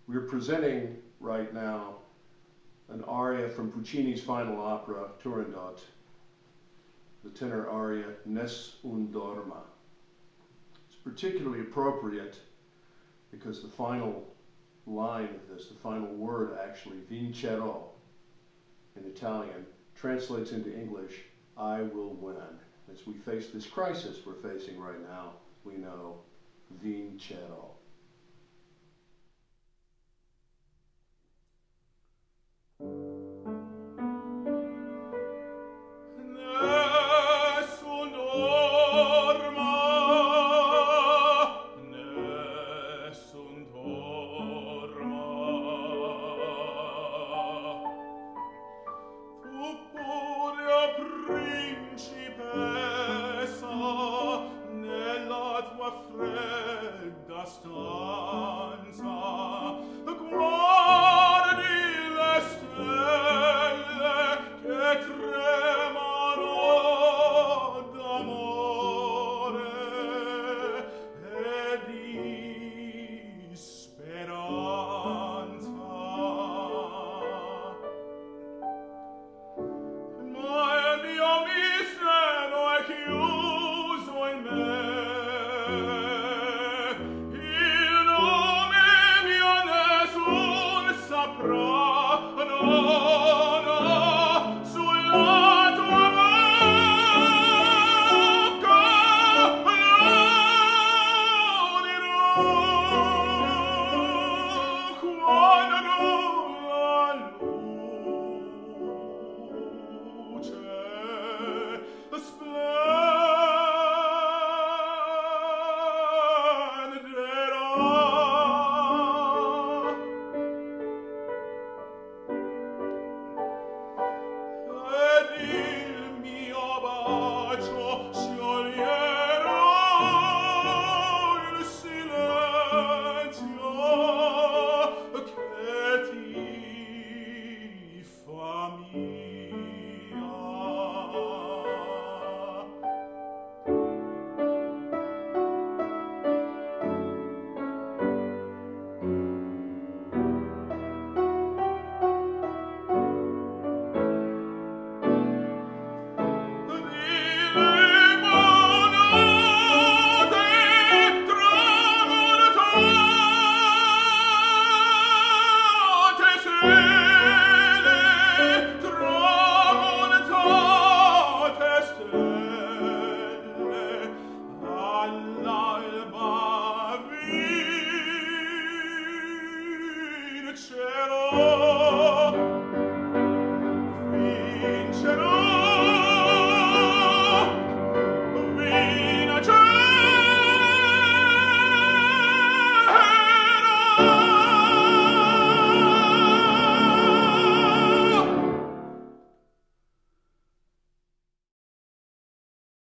We're presenting right now an aria from Puccini's final opera, Turandot, the tenor aria Nessun, Dorma. It's particularly appropriate because the final line of this, the final word actually, vincerò, in Italian, translates into English, I will win. As we face this crisis we're facing right now, we know vincerò. Nessun dorma, nessun dorma. Tu pure, principessa, nella tua fredda stanza